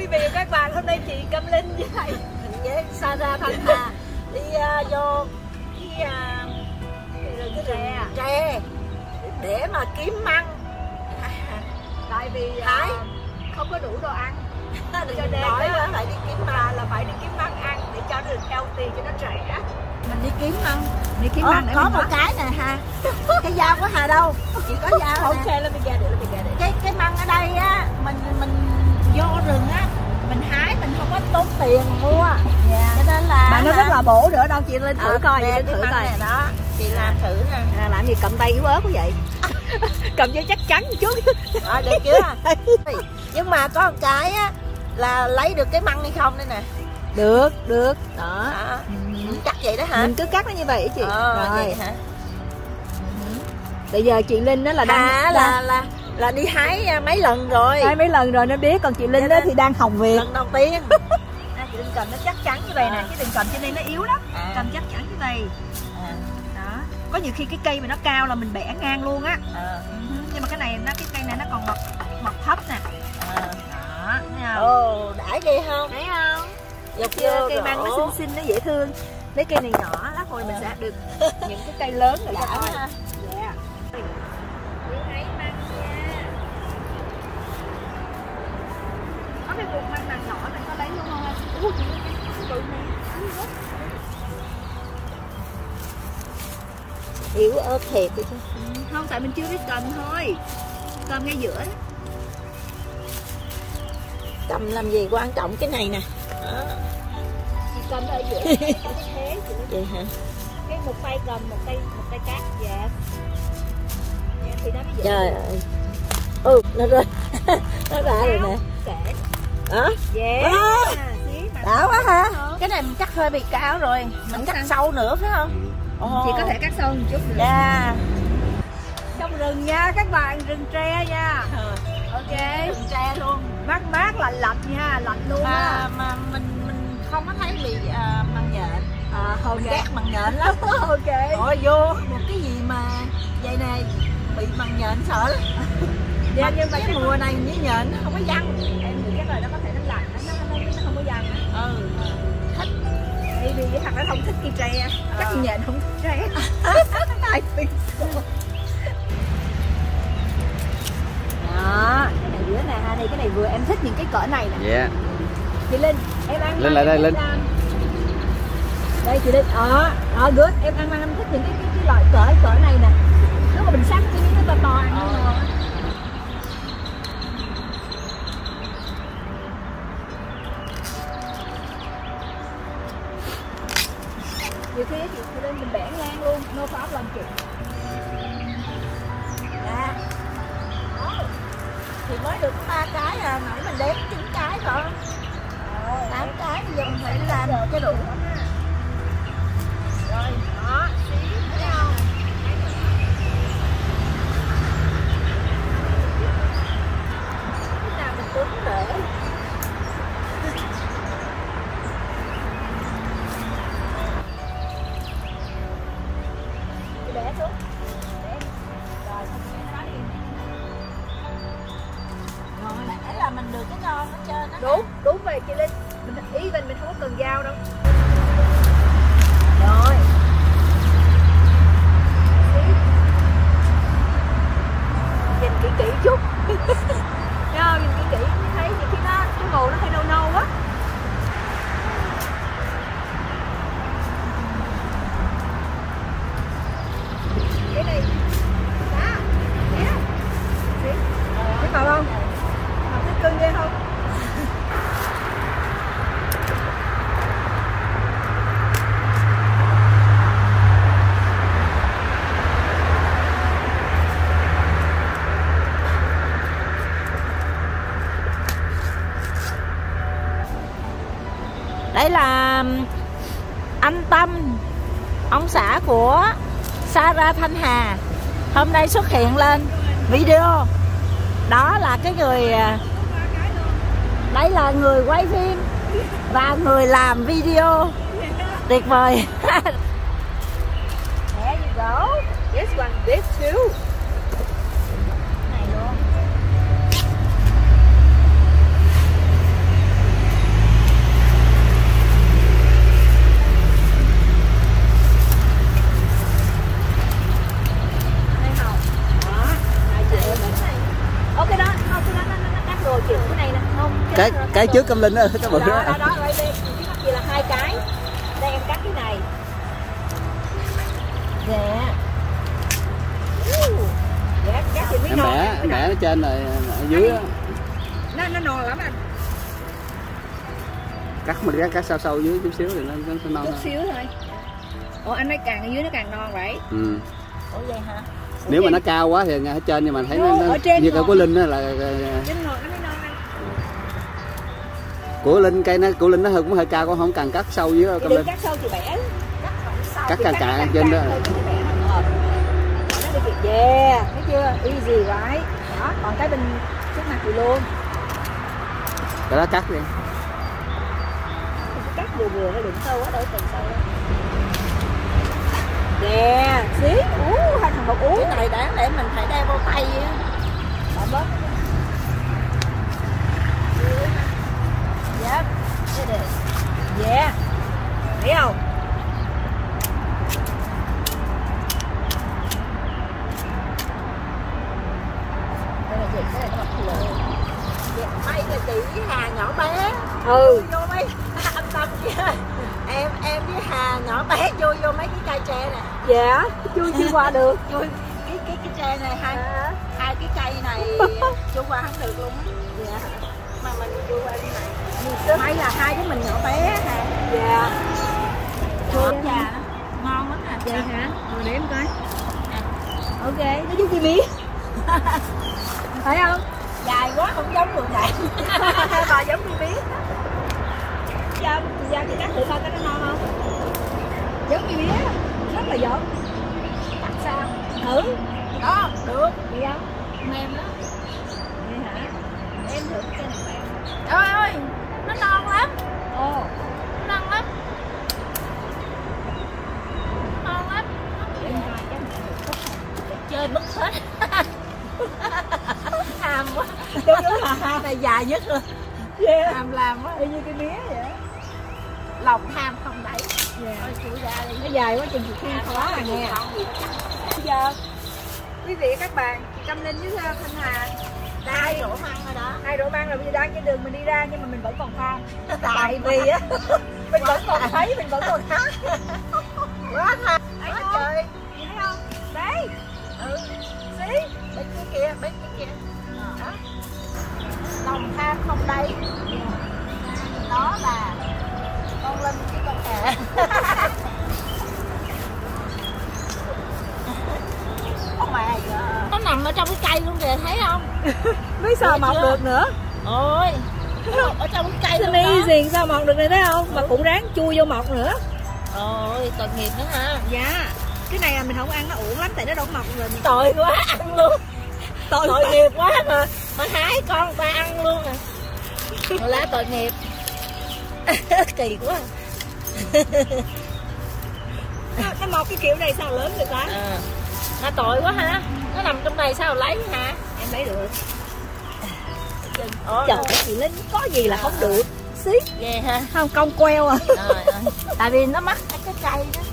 quý vị và các bạn, hôm nay chị Cẩm Linh với Sarah Thanh Hà đi vô cái rừng tre để mà kiếm măng. Tại vì không có đủ đồ ăn cho nên phải đi kiếm măng, phải đi kiếm măng ăn để cho nó được healthy, cho nó trẻ. Mình đi kiếm măng, để có một cái nè ha. Cái dao của Hà đâu? Chỉ có dao. Ok, let me get it. Cái măng ở đây á, mình vô rừng á, mình hái mình không có tốn tiền mua. Cho nên là mà nó rất là bổ nữa đâu, chị lên thử coi, thử coi đó. Chị làm thử nè. Làm gì cầm tay yếu ớt quá vậy? Cầm cho chắc chắn một chút. Được chưa? Nhưng mà có một cái á là lấy được cái măng hay không đây nè. Được. Đó. Cắt vậy đó hả? Mình cứ cắt nó như vậy chị. Rồi vậy hả? Bây giờ chị Linh đó là đang là đi hái mấy lần rồi. Mấy lần rồi nó biết, còn chị Linh đó thì đang học việc. Lần đầu tiên. Chị Linh cầm nó chắc chắn như vậy nè, chứ đừng cầm cho nên nó yếu lắm. Cầm chắc chắn như vậy. Đó. Có nhiều khi cái cây mà nó cao là mình bẻ ngang luôn á. Nhưng mà cái cây này nó còn mọc thấp nè. Đó, thấy không? Ồ, đã ghê không? Thấy không? Dục vô cây măng nó xinh xinh, nó dễ thương. Mấy cây này nhỏ, lát hồi mình sẽ được những cái cây lớn rồi cho thôi. Dạ. Đi hái măng nha. Có cái cục măng nào nhỏ này có lấy luôn không? Ủa, cái bự này. Yếu ớt thiệt vậy chứ. Không, tại mình chưa biết cầm thôi. Cầm ngay giữa đó. Cầm làm gì, quan trọng cái này nè. Đó. Chị cầm ở giữa có cái thế chị. Vậy hả? Cái một tay cầm, một tay cắt. Dạ. Thì nó mới dễ. Trời ơi. Nó rơi. Nó ra rồi nè. Kệ. Đó. Dạ. Đã quá hả? Cái này mình cắt hơi bị cao rồi. Mình cắt sâu nữa phải không? Chị có thể cắt sâu một chút được. Dạ. Trong rừng nha các bạn, rừng tre nha. Ok. Rừng tre luôn. Mát lạnh nha, lạnh luôn á. Mà mình không có thấy bị măng nhện. Mình ghét măng nhện lắm. Ok. Rồi vô một cái gì mà vậy này bị măng nhện sợ lắm. Dạ, nhưng mà cái mùa này với nhện nó không có văng. Em nghĩ cái lời nó có thể nó lạnh, nó không có văng. Thích. Vì cái thằng nó không thích cây tre. Chắc nhện không thích tre. Ai biết. Đó, cái này giữa nè, đây cái này vừa em thích những cái cỡ này nè. Dạ. Chị Linh, em ăn Linh lại đây Linh. Đây chị Linh, good, em ăn em thích những cái loại cỡ này nè. Nếu mà mình sắc cái miếng nó to ăn nó ngon. Nhiều khi chị Linh mình bẻ ngang luôn, no problem chị. Dạ. Thì mới được 3 cái nãy mình đếm 9 cái rồi. 8 cái bây giờ mình phải làm cho đủ. Rồi, đó, thấy không? Cái nào mình cũng để. Để xuống. Để là mình được cái ngon ở trên đó. Đúng vậy chị Linh. Mình không có cần dao đâu. Rồi. Nhìn kỹ chút. Thấy không? Nhìn kỹ thấy nhiều khi cái màu nó hơi nâu á. Cái này đó. Thấy màu không? Màu thích cưng ghê không? Đây là anh Tâm, ông xã của Sarah Thanh Hà, hôm nay xuất hiện lên video. Đó là cái người, đây là người quay phim và người làm video. Tuyệt vời. There you go. This one, this too. Này luôn. chị cái này nè, không. Cái trước Cam Linh đó, cái bự đó. Đó, đây trước mắt gì là 2 cái. Đây em cắt cái này. Dạ. Dạ, cắt thì mới Em non. bẻ nó trên rồi ở dưới á. Nó non lắm anh. Cắt mình cắt sâu dưới chút xíu thì nó non. Chút xíu thôi. Ồ, anh nói càng ở dưới nó càng non vậy. Ừ. Ủa vậy hả? Nếu mà nó cao quá thì ở trên nhưng mà thấy nó như cây của Linh á là trên ngọt nó mới non anh. của Linh cây nó của Linh nó cũng hơi cao, cũng không cần cắt sâu dưới Cam Linh. Cắt sâu thì bẻ. Cắt càng trên đó. Yeah, thấy chưa? Easy right. Đó, còn cái bên trước mặt thì luôn. Cái đó cắt đi. Cắt vừa vừa nó đừng sâu quá, đỡ cần sâu đó. Nè, xí, hai thằng bột cái này đáng lẽ mình phải đeo bao tay á. Bỏ bớt. Yep, it is. Yeah, thấy không? Đây là chị, cái này nó bật lửa. May là chị với Hà nhỏ bé. Ừ. Vô mấy anh Tâm kia. Em với Hà nhỏ bé vô mấy cái cây tre nè. Dạ, chui chưa qua được. Chui cái tre này hai cái cây này chui qua không được luôn á. Dạ. Mà mình chui qua cái này. May là hai đứa mình nhỏ bé hả? Dạ. Chui già đó. Ngon lắm nè. Vậy hả? Rồi để em coi. Ok, nó giúp chị biết. Phải không? Dài quá không giống người này. Bà giống chị biết. Dạ, chị cắt thử coi cái nó non không? Giống chị biết, rất là giống. Cắt sao? Thử. Đó, được. Được không? Mềm đó. Vậy hả? Em thử cái này của em. Trời ơi, nó non lắm. Ồ, nó non lắm. Non lắm. Em coi cái này chơi mất hết. Ham quá. Đúng rồi, ham này dài nhất rồi. Yeah. Ham làm quá, y như cái mía vậy. Lòng ham không đẩy. Yeah. Thôi chịu ra đi. Nó dài quá chừng khi khó mà nghe. Bây giờ quý vị các bạn, Cam Linh với Thanh Hà hai rổ măng rồi đó. 2 rổ măng rồi, bây giờ đang trên đường mình đi ra nhưng mà mình vẫn còn than. Tại vì á mình vẫn còn thấy, mình vẫn còn hát. Quá than. Quá trời. Thấy không? Đấy. Ừ. Xí. Bên kia kìa. Đó. Lòng tham không đây. Đó là con Linh với con Hà. Nó nằm ở trong cái cây luôn kìa, thấy không? Biết sao mọc được nữa. Ôi, ở trong cái cây luôn đó. Gì sao mọc được này, thấy không? Mà cũng ráng chui vô mọc nữa. Ôi, tội nghiệp nữa ha. Dạ. Cái này là mình không ăn nó uổng lắm tại nó đâu mọc rồi. Tội quá, ăn luôn. Tội nghiệp quá mà hái con ta ăn luôn à. Rồi lá tội nghiệp. Kỳ quá. Nó mọc cái kiểu này sao lớn được hả? Mà tội quá ha. Nó nằm trong này sao lấy hả? Em lấy được. Trời ơi, chị Linh có gì là không được. Xí. Về ha. Không, cong queo à. Tại vì nó mắc cái cây đó.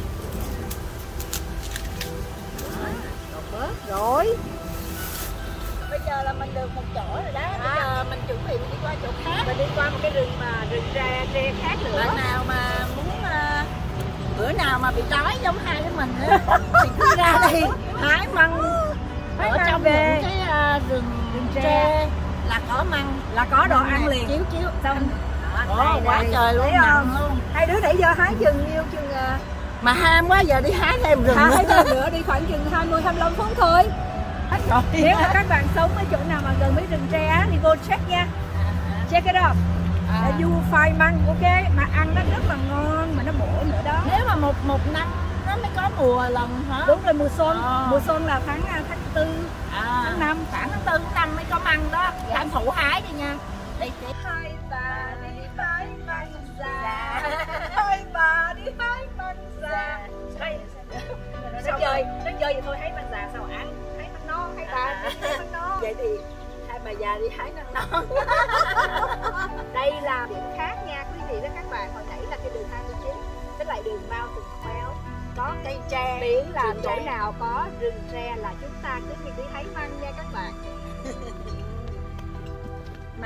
Rồi. Bây giờ là mình được một chỗ rồi đó. Bây giờ mình chuẩn bị đi qua chỗ khác. Mình đi qua một cái rừng tre khác nữa. Bạn nào mà muốn bữa nào mà bị đói giống hai đứa mình á thì cứ ra đây hái măng. Ở trong những cái rừng tre là có măng, là có đồ ăn liền. Chiếu xong. Quá trời luôn, nặng luôn. Hai đứa nãy giờ hái chừng nhiêu chừng mà ham quá giờ đi hái thêm rừng hái thêm nữa, đi khoảng chừng 20-25 phút thôi. Nếu mà các bạn sống ở chỗ nào mà gần mấy rừng tre thì vô check nha. Check it out. You find măng, ok, mà ăn nó rất là ngon mà nó bổ nữa đó. Nếu mà một năm nó mới có mùa lần hả? Đúng rồi, mùa xuân. Mùa xuân là tháng 4, tháng 5, khoảng tháng 4, tháng 5 mới có măng đó. Tranh thủ hái đi nha. Đi hai bà đi hái măng già. Hai bà đi hái măng già. Nó chơi vậy thôi, hái măng già sao ăn? Hái măng non, hai bà hái măng non. Vậy thì hai bà già đi hái măng non. Đây là điểm khác nha quý vị và các bạn. Hồi nãy là cái đường 29, với lại đường Mountain Trail có cây tre. Miễn là chỗ nào có rừng tre là chúng ta cứ đi hái măng nha các bạn. Mà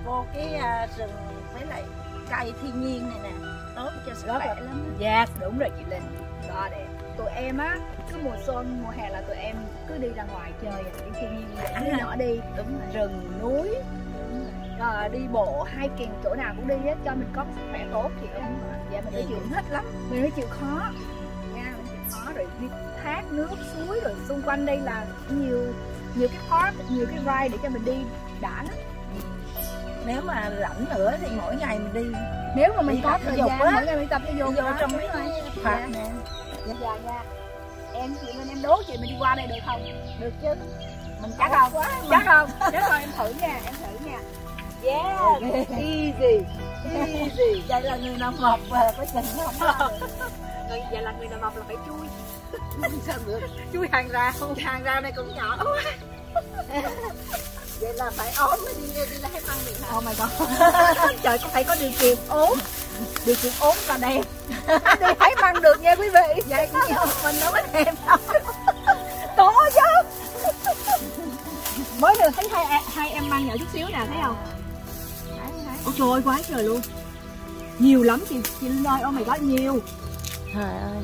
vô cái rừng với lại cây thiên nhiên này nè, tốt cho sức khỏe lắm. Dạ, đúng rồi chị Linh. Đó để tụi em á, cứ mùa xuân, mùa hè là tụi em cứ đi ra ngoài chơi, đi thiên nhiên này, đứa nhỏ đi, Đúng rồi. rừng núi, đi bộ, hiking chỗ nào cũng đi hết cho mình có sức khỏe tốt thì em dạ mình phải chịu hết lắm, mình phải chịu khó nha, mình chịu khó rồi đi thác nước suối rồi xung quanh đây là nhiều cái park, nhiều cái ride để cho mình đi đã lắm. Nếu mà rảnh nữa thì mỗi ngày mình đi. Nếu mà mình Đi có tập thời thể dục gian á, mỗi ngày mình tập thể dục vô đó. trong mấy phạt nè. Dạ nha. Em chị Linh em đố chị mình đi qua đây được không? Được chứ. Mình Chắc không? Chắc không? Chắc không em thử nha, em thử nha. Yeah, Okay. easy, easy. Vậy là người nào mập có chừng không? Vậy là người nào mập là phải chui. Sao được? Chui hàng rào này cũng nhỏ quá. Vậy là phải ốm mới đi lấy măng được hả? Oh my god. Trời, có phải có điều kiện ốm. Điều kiện ốm và đẹp. Đi thấy măng được nha quý vị. Vậy cũng như mình đâu có đẹp đâu. Có chứ. Mới được thấy hai em măng nhỏ chút xíu nè, thấy không? Ôi trời ơi, quá trời luôn. Nhiều lắm chị Linh ơi, oh my god, nhiều. Trời ơi.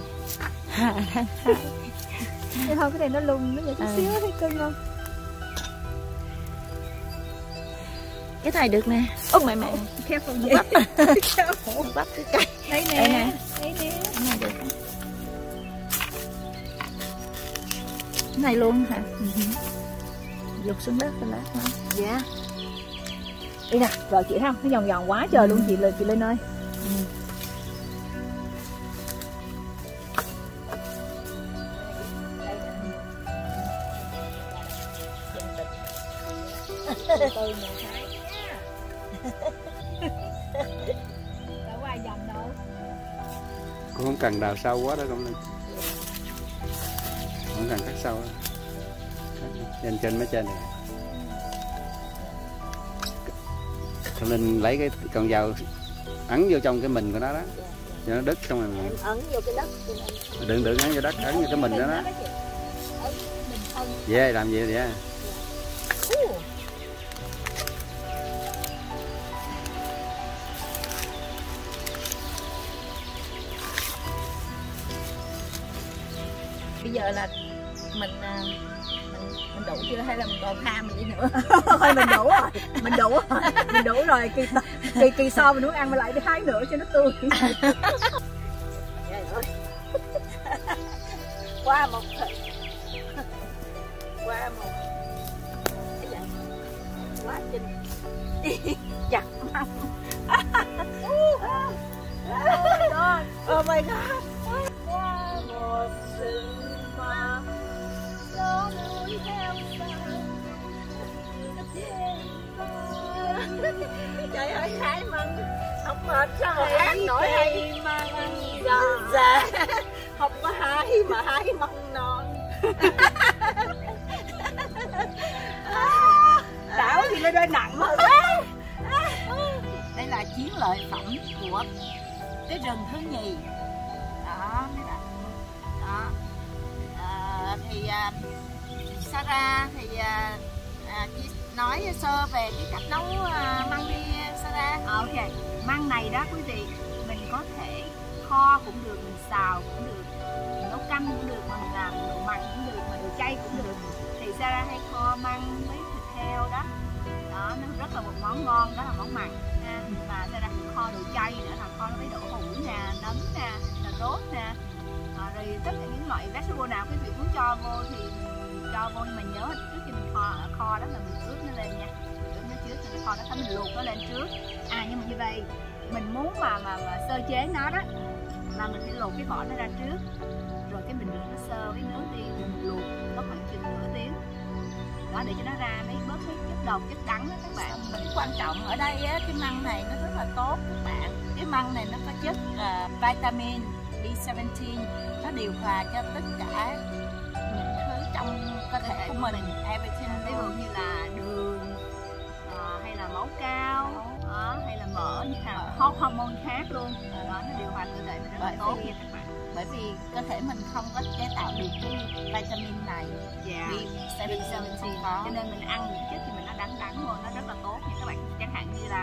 Thấy không, cái này nó lùn, nó nhỏ chút xíu, thấy cưng không? Cái này được nè. Ôi mẹ. Careful gì? Bắt cái cây. Đây nè. Đây nè. Đây nè. Cái này được. Cái này luôn hả? Lục xuống đất rồi lát nữa. Dạ. Đây nè, rồi chị thấy không? Nó giòn giòn quá trời luôn chị Linh ơi. Từ từ nè hái nha. Đâu có ai dầm đâu. Cũng không cần đào sâu quá đó không Linh, không cần cắt sâu đó. Trên mấy trên này Không Linh lấy cái con dao ấn vô trong cái mình của nó đó cho nó đứt xong rồi Em ấn vô cái đất. đừng ấn vô đất, ấn vô cái mình đó đó. Về làm gì vậy? Bây giờ là mình đủ chưa hay là mình còn tham mình đi nữa? Thôi mình đủ rồi, mình đủ rồi, kỳ sau mình muốn ăn mà lại đi hái nữa cho nó tươi. Trời ơi. Qua một thời, qua một quá trình chặt măng. Oh my god. Qua một sự mà gió núi theo trời ơi, hái măng không mệt sao mà hát nổi hay măng già không có hái mà hái măng non. Đảo thì lên đây nặng quá. Đây là chiến lợi phẩm của cái rừng thứ nhì đó mấy bạn đó. Thì Sarah thì chị nói sơ về cái cách nấu măng đi Sarah. Ok, măng này đó quý vị, mình có thể kho cũng được, mình xào cũng được, mình nấu canh cũng được, mà mình làm đồ mặn cũng được, mà đồ chay cũng được. Thì Sarah hay kho măng với thịt heo đó, đó nó rất là một món ngon, đó là món mặn ha. Và Sarah cũng kho đồ chay nữa, là kho nó với đậu hũ nè, nấm nè, cà rốt nè, rồi tất cả những loại vegetable nào quý vị muốn cho vô thì mình cho vô, nhưng mà nhớ trước khi mình kho đó là mình ướp nó lên nha, ướp nó trước rồi kho nó thấm, mình luộc nó lên trước. Nhưng mà như vậy mình muốn mà sơ chế nó đó là mình phải luộc cái vỏ nó ra trước, rồi cái mình rửa nó sơ với nước đi, rồi mình luộc nó khoảng chừng nửa tiếng đó để cho nó ra bớt cái chất độc, chất đắng đó các bạn. Cái quan trọng ở đây á, cái măng này nó rất là tốt các bạn. Cái măng này nó có chất vitamin B17, nó điều hòa cho tất cả những thứ trong cơ thể của mình, everything, Ví dụ như là đường, hay là máu cao, hay là mỡ, như là hormone khác luôn, đó nó điều hòa cơ thể mình rất là tốt nha các bạn. bởi vì cơ thể mình không có chế tạo được cái vitamin này, B17 không có. Cho nên mình ăn những chất thì mình nó đắng thôi, nó rất là tốt nha các bạn. Chẳng hạn như là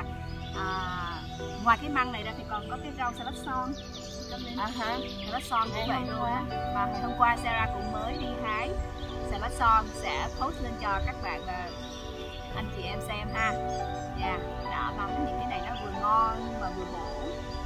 ngoài cái măng này ra thì còn có cái rau salad son. Salad son cũng vậy luôn á. Mà hôm qua Sarah cũng mới đi hái salad son, sẽ post lên cho các bạn anh chị em xem ha. Dạ, đó, mà những cái này nó vừa ngon mà vừa bổ,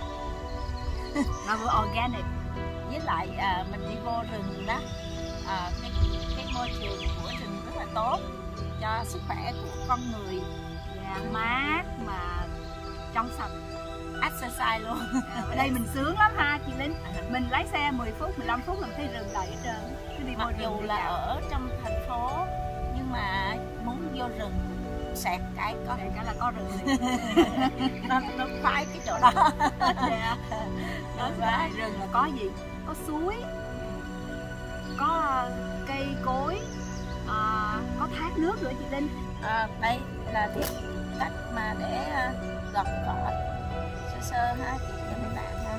nó vừa organic. Với lại mình đi vô rừng đó, cái môi trường của rừng rất là tốt cho sức khỏe của con người. Dạ, mát mà trong sạch. Exercise luôn. Ở đây mình sướng lắm ha chị Linh. Mình lái xe 10 phút, 15 phút là mình thấy rừng đầy hết trơn. Cứ đi vô Mặc dù là ở trong thành phố nhưng mà muốn vô rừng xẹt cái có là có rừng. nó khoái cái chỗ đó. Đó là rừng là có gì? Có suối, có cây cối, có thác nước nữa chị Linh. Đây là cái cách mà để gọt cỏ sơ sơ ha, chị cho mấy bạn ha.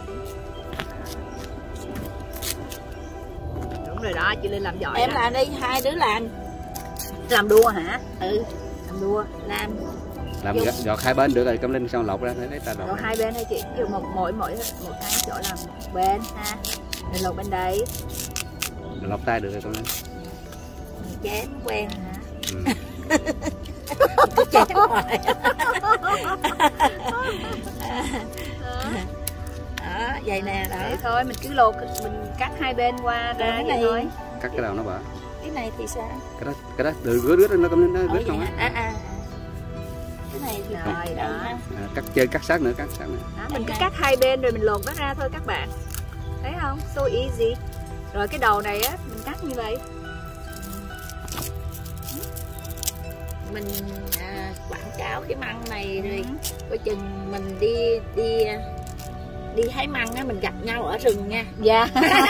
Đúng rồi đó, chị Linh làm giỏi. Em làm đi, hai đứa làm đua hả? Làm đua, làm giọt hai bên được rồi, Cẩm Linh xong lột ra lấy ta lột. Lột hai bên hay chị? Ví dụ mỗi cái chỗ làm một bên ha. Mình lột bên đấy. Lột tay được rồi Cẩm Linh. Chén quen hả? Ừ. Chén hoài. Đó, vậy nè, đó. Vậy thôi, mình cứ lột, mình cắt hai bên qua ra cái này thôi. Cắt cái đầu nó bả. Cái này thì sao? Cái đó được rướt nó Cẩm Linh, nó rướt không á. Cái này thì rồi đó. Cắt sát nữa. Đó, mình cứ cắt hai bên rồi mình lột nó ra thôi các bạn. Thấy không? So easy. Rồi cái đầu này á, mình cắt như vậy. Mình quảng cáo cái măng này rồi coi chừng mình đi hái măng á, mình gặp nhau ở rừng nha. Dạ.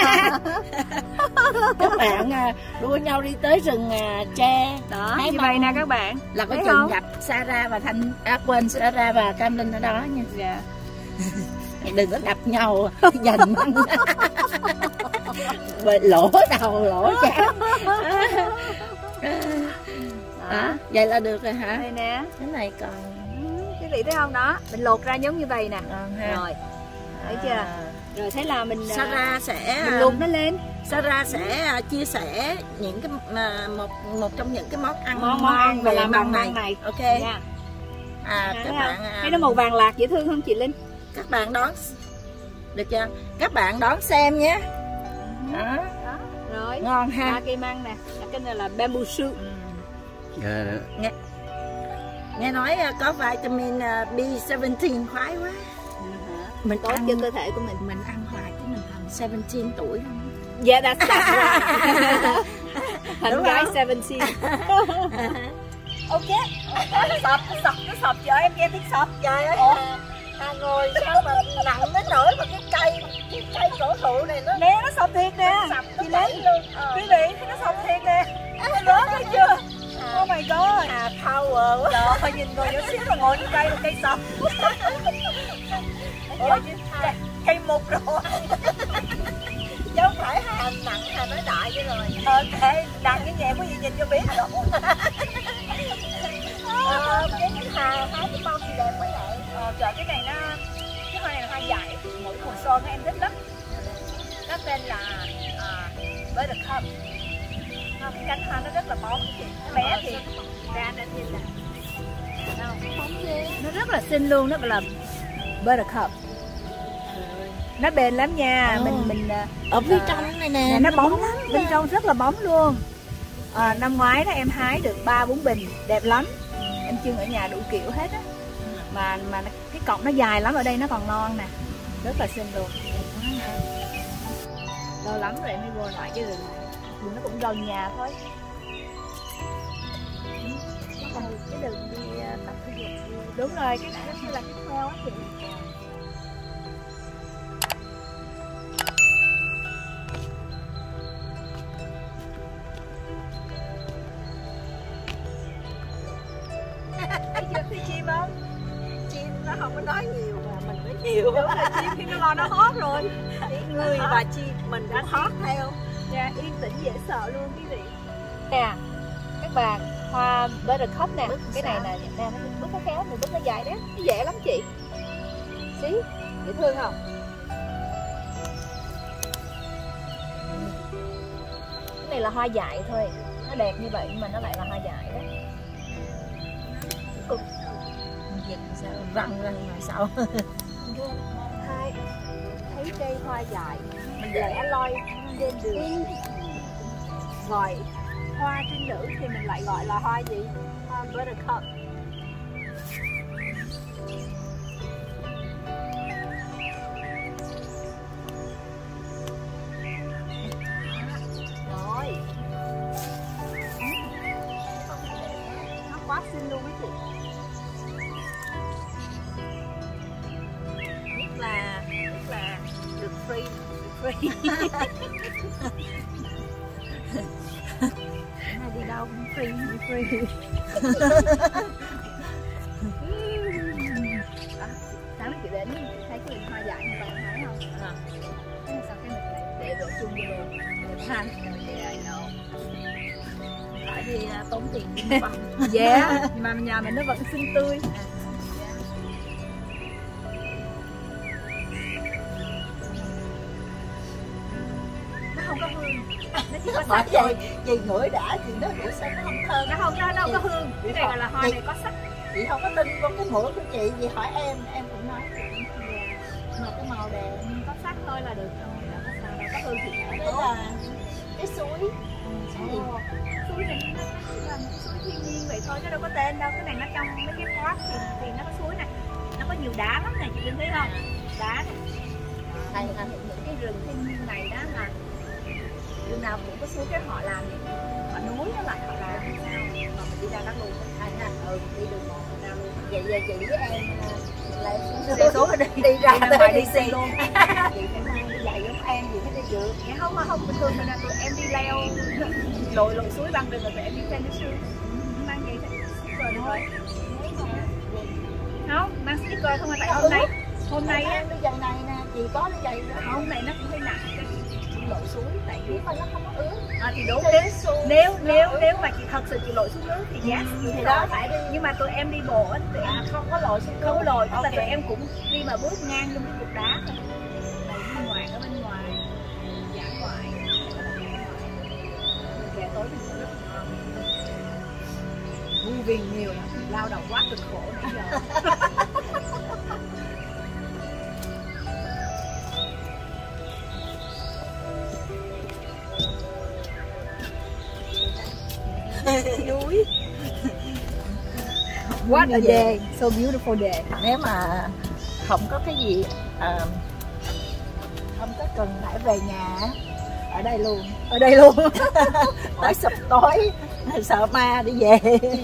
Các bạn đua nhau đi tới rừng tre Đó, hái như măng vậy nè các bạn. là có thấy chừng không? gặp Sarah và quên Sarah và Cam Linh ở đó nha. Dạ. Đừng có đập nhau giành măng. Lỗ đầu lỗ chán. Đó, vậy là được rồi hả? Đây nè. Cái này còn Quý vị thấy không đó? Mình lột ra giống như vậy nè. ha. Rồi. Thấy chưa? Rồi thế là mình Sarah sẽ mình luộc nó lên. Sarah sẽ chia sẻ những cái một trong những cái món ăn Món ăn về làm bằng măng này. Ok. Nha. Các bạn thấy nó màu vàng lạc dễ thương không chị Linh? Các bạn đón được chưa? Các bạn đón xem nhé. Đó. Đó. Rồi. Ngon ha. 3 cây măng nè. Cái này là bamboo shoot. Nghe nói có vitamin B17 khoái quá. Mình Tốt cho cơ thể của mình. Mình ăn hoài chứ mình thành 17 tuổi. Yeah, that's right. Thành gái 17. Ok. Nó sọp chờ em nghe tiếng sọp. Trời ơi. Ngồi sao mà nặng đến nỗi mà cái cây cổ thụ này nó Nè, nó sọp thiệt nè. chị lấy luôn. Quý vị, nó sọp thiệt nè. Lớn thấy chưa? Oh my god. Power quá. Trời ơi, nhìn ngồi nhỏ xíu mà ngồi trên cây là cây sọp. Cây mục rồi. Chứ không phải Hà nặng, Hà nói đại vậy rồi. Ok, đặt cái nhẹ có gì nhìn cho biết rồi. Cái Hà hái cái bông gì đẹp quá vậy. Trời, cái này nó, cái hoa này là hoa dại, mỗi mùa xuân em thích lắm. Nó tên là Buttercup. Cái cánh hoa nó rất là bóng chị, nó bé thì ra nên nhìn là nó rất là xinh luôn, nó gọi là Buttercup. Nó bền lắm nha. Mình ở phía trong này nè, nó bóng lắm, bên trong rất là bóng luôn. Năm ngoái đó em hái được 3-4 bình, đẹp lắm. Em trưng ở nhà đủ kiểu hết á. Mà cái cọng nó dài lắm, ở đây nó còn non nè, rất là xinh luôn. Lâu lắm rồi em mới vô lại cái rừng này, nó cũng gần nhà thôi. còn cái đường đi tập thể dục. Đúng rồi, cái này nó là cái theo á chị. Thấy chim không? Chim nó không có nói nhiều mà mình nói nhiều. Đúng là chim khi nó lo nó hót rồi. Người và chim mình đã hót theo. Dạ, yên tĩnh dễ sợ luôn quý vị. Nè, các bạn, hoa Buttercup nè, cái này nè, nó bứt nó khéo, mình bứt nó dài đấy, nó dễ lắm chị. xí, dễ thương không? Cái này là hoa dại thôi, nó đẹp như vậy nhưng mà nó lại là hoa dại đó. Cục dịch sao răng ra ngoài sau. Hai thấy cây hoa dại mình lẻ loi trên đường, gọi hoa trinh nữ thì mình lại gọi là hoa gì? Hoa buttercup. Rồi nó quá xinh luôn á chị. Nhất là được free. Đi đâu cũng free. Sáng chị đến thấy cái hoa dại như vậy thấy không? Thế sao cái mình lại để đồ chung vô than? Tại vì tốn tiền mua bằng. Dạ, nhưng mà nhà mình nó vẫn xinh tươi. Nó không có hương, nó chỉ có sắc thôi. Chị ngửi đã thì nó ngửi sao nó không thơm. Nó không có hương. Cái này gọi là hoa này có sắc. Chị không có tin con cái mũi của chị hỏi em cũng nói mà cái màu đẹp Có sắc thôi là được rồi, đâu có sao đâu, có hương thì đây là cái suối. Suối này nó chỉ là một cái suối thiên nhiên vậy thôi chứ đâu có tên đâu. Cái này nó trong mấy cái khoát thì nó có suối này, nó có nhiều đá lắm này, chị Linh thấy không? Đá này. Này Những cái rừng thiên nhiên này đó là rừng nào cũng có suối, cái họ làm gì? Họ núi nó lại họ làm sao mà mình đi ra đó luôn. Đi đường một ra luôn. Vậy giờ chị với em lại Số đi ra ngoài đi xe luôn. Chị phải mang đi giày giống em gì mới đi được. Dạ không bình thường mình là tụi em đi leo lội suối băng rừng, rồi tụi em đi trên cái sương mang giày rồi thôi. Không mang sticker không, tại hôm nay á cái giày này nè, chị có cái giày đó. hôm nay nó cũng hơi nặng cho chị lội suối, tại vì mà nó không có ướt. thì đúng. Nếu mà chị thật sự chị lội xuống nước thì yes, thì đó phải đi. nhưng mà tụi em đi bộ á, tụi em Không có lội xuống nước. không có lội, tức là tụi em cũng đi mà bước ngang trong cái cục đá thôi. Bên ngoài ở bên ngoài dã ngoại, kẻ tối thì rất ngon. Vui vì nhiều lắm, lao động quá cực khổ nãy giờ. Núi. What a day, so beautiful day. Nếu mà không có cái gì không có cần phải về nhà, ở đây luôn tới sụp tối sợ ma đi về.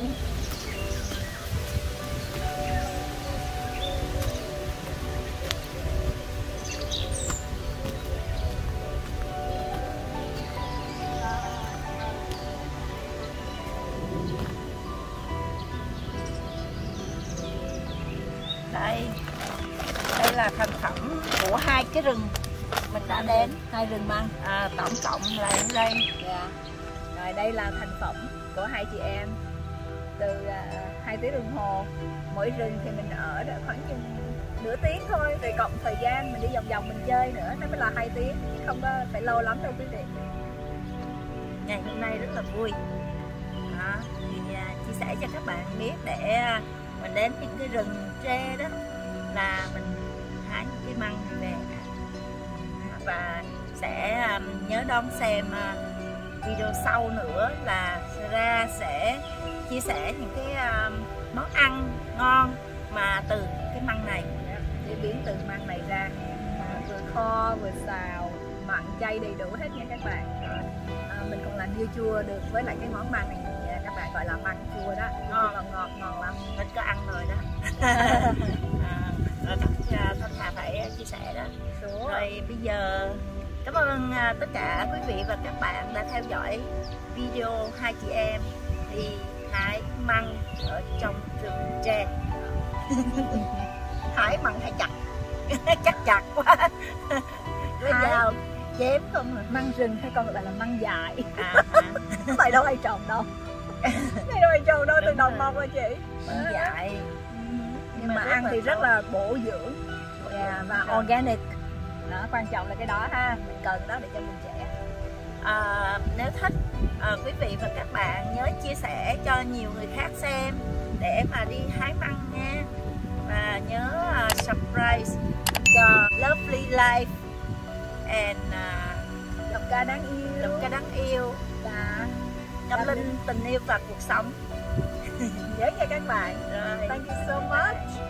Đây là thành phẩm của hai cái rừng mình đã đến, hai rừng măng, tổng cộng là ở đây. Dạ. Rồi đây là thành phẩm của hai chị em, từ 2 tiếng đồng hồ mỗi rừng thì mình ở được khoảng chừng nửa tiếng thôi, rồi cộng thời gian mình đi vòng vòng mình chơi nữa nó mới là 2 tiếng, chứ không có phải lâu lắm đâu quý vị. Ngày hôm nay rất là vui đó, thì chia sẻ cho các bạn biết để mình đến những cái rừng tre đó là mình hái những cái măng về, và sẽ nhớ đón xem video sau nữa là Sarah sẽ chia sẻ những cái món ăn ngon mà từ cái măng này, Chế biến từ măng này ra, vừa kho vừa xào, mặn chay đầy đủ hết nha các bạn. Mình còn làm dưa chua được với lại cái món măng này nha, các bạn gọi là măng chua đó, ngon lắm, mình có ăn rồi đó. Rồi Thanh Hà phải chia sẻ đó. Rồi bây giờ cảm ơn tất cả quý vị và các bạn đã theo dõi video hai chị em đi hái măng ở trong rừng tre. Hái măng hay chặt? Chắc chặt quá. Bây giờ chém không à? Măng rừng hay còn gọi là măng dại. Tại đâu ai trồng đâu. Đây đâu ai trồng đâu, từ đồng mọc rồi chị. Măng dại. Nhưng mà ăn thì rất là bổ dưỡng. và organic. Đó, quan trọng là cái đó ha, mình cần đó để cho mình trẻ. Nếu thích, quý vị và các bạn nhớ chia sẻ cho nhiều người khác xem để mà đi hái măng nha. Và nhớ subscribe cho Lovely Life and Lộc Ca đáng yêu, Lộc Ca đáng yêu và Tâm Linh tình yêu và cuộc sống. nhớ nha các bạn. Rồi. Thank you so much.